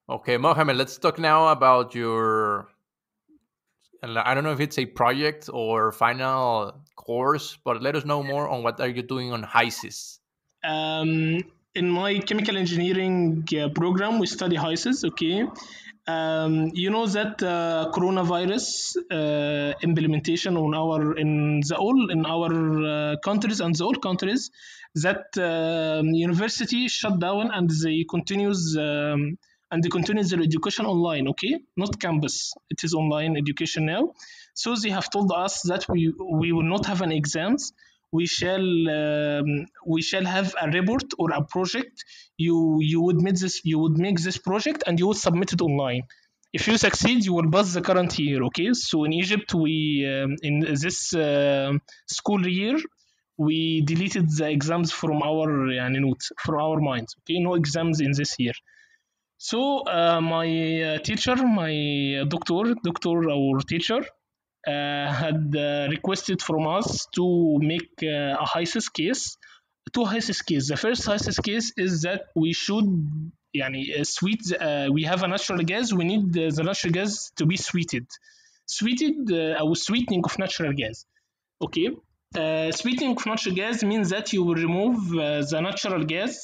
Okay, Mohammed, let's talk now about your, and I don't know if it's a project or final course, but let us know more on what are you doing on HYSYS. Um, in my chemical engineering program, we study HYSYS. Okay, you know that coronavirus implementation on our in our countries and the all countries that university shut down and they continues their education online. Okay, not campus. It is online education now. So they have told us that we will not have an exams. We shall have a report or a project. You would make this project and you would submit it online. If you succeed, you will pass the current year. Okay, so in Egypt, we in this school year we deleted the exams from our notes, from our minds. Okay, no exams in this year. So my teacher, my doctor, our teacher, had requested from us to make a HYSYS case, two HYSYS case. The first HYSYS case is that we should we have a natural gas, we need the natural gas to be sweeted or sweetening of natural gas. Okay, sweetening of natural gas means that you will remove the natural gas,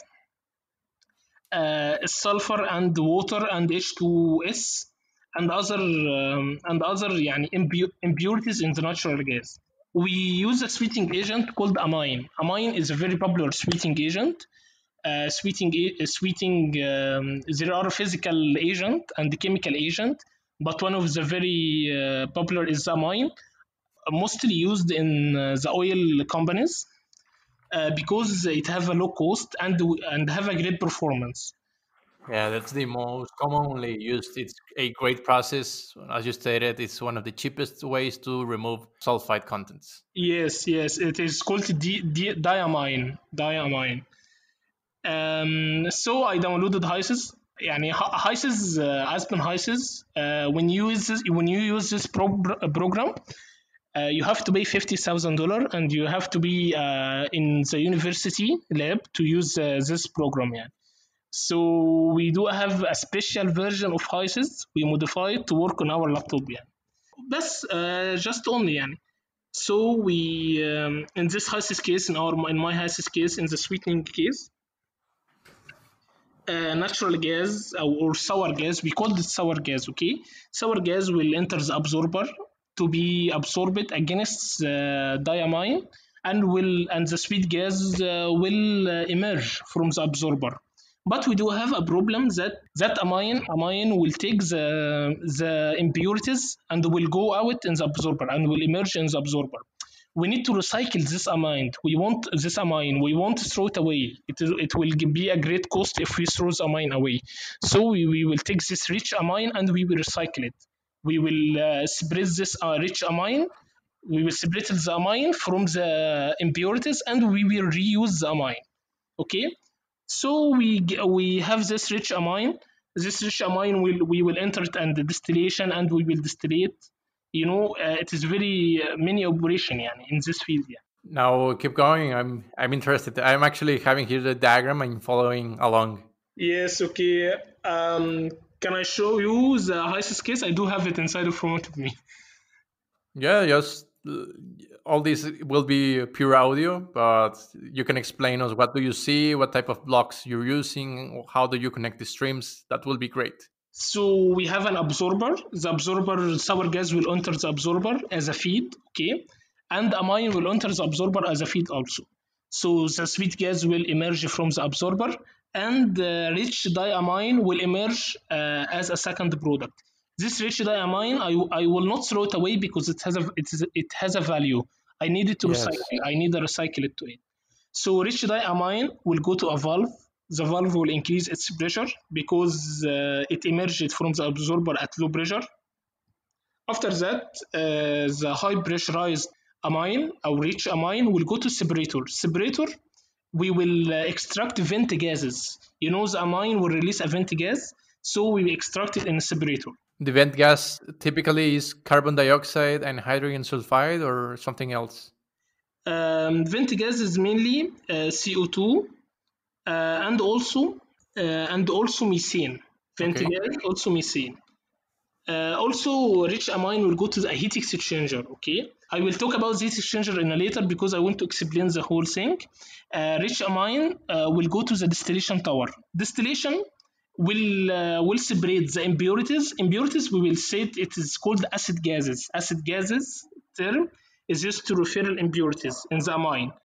sulfur and water and H2S and other impurities in the natural gas. We use a sweetening agent called amine. Amine is a very popular sweetening agent. Sweetening, there are physical agent and chemical agent, but one of the very popular is amine, mostly used in the oil companies because it have a low cost and have a great performance. Yeah, that's the most commonly used. It's a great process. As you stated, it's one of the cheapest ways to remove sulfide contents. Yes, yes, it is called diamine. Diamine. So I downloaded HYSYS. HYSYS Aspen HYSYS. When you use this program, you have to pay $50,000 and you have to be in the university lab to use this program. Yeah. So we do have a special version of HYSYS. We modify it to work on our laptop. Yeah. بس just only So we in this HYSYS case, in my HYSYS case, in the sweetening case, natural gas or sour gas, we call it sour gas. Okay, sour gas will enter the absorber to be absorbed against diamine, and the sweet gas will emerge from the absorber. But we do have a problem that amine will take the impurities and will go out in the absorber and will emerge in the absorber. We need to recycle this amine. We want to throw it away. It will be a great cost if we throw the amine away. So we will take this rich amine and we will recycle it. We will spread this rich amine. We will separate the amine from the impurities and we will reuse the amine. Okay, so we have this rich amine. This rich amine we will enter it and the distillation and we will distillate. It is very many operation in this field. Yeah. Now keep going. I'm interested. I'm actually having here the diagram. I'm following along. Yes. Okay. Can I show you the HYSYS case? I do have it inside of front of me. Yeah, just all this will be pure audio, but you can explain us what do you see, what type of blocks you're using, how do you connect the streams. That will be great. So we have an absorber. The absorber, sour gas will enter the absorber as a feed, okay, and amine will enter the absorber as a feed also. So the sweet gas will emerge from the absorber, and the rich diamine will emerge as a second product. This rich diamine, I will not throw it away because it has a value. I need it to Yes. recycle. I need to recycle it to it. So rich diamine will go to a valve. The valve will increase its pressure because it emerged from the absorber at low pressure. After that, the high pressurized amine or rich amine will go to separator. Separator, we will extract vent gases. The amine will release a vent gas, so we will extract it in a separator. The vent gas typically is carbon dioxide and hydrogen sulfide or something else. Vent gas is mainly CO2 and also methane. Okay. Gas, also methane. Also, rich amine will go to the heat exchanger. Okay, I will talk about this exchanger in a later because I want to explain the whole thing. Rich amine will go to the distillation tower. Distillation will separate the impurities. Impurities, we will say it is called acid gases. Acid gases term is used to refer impurities in the amine.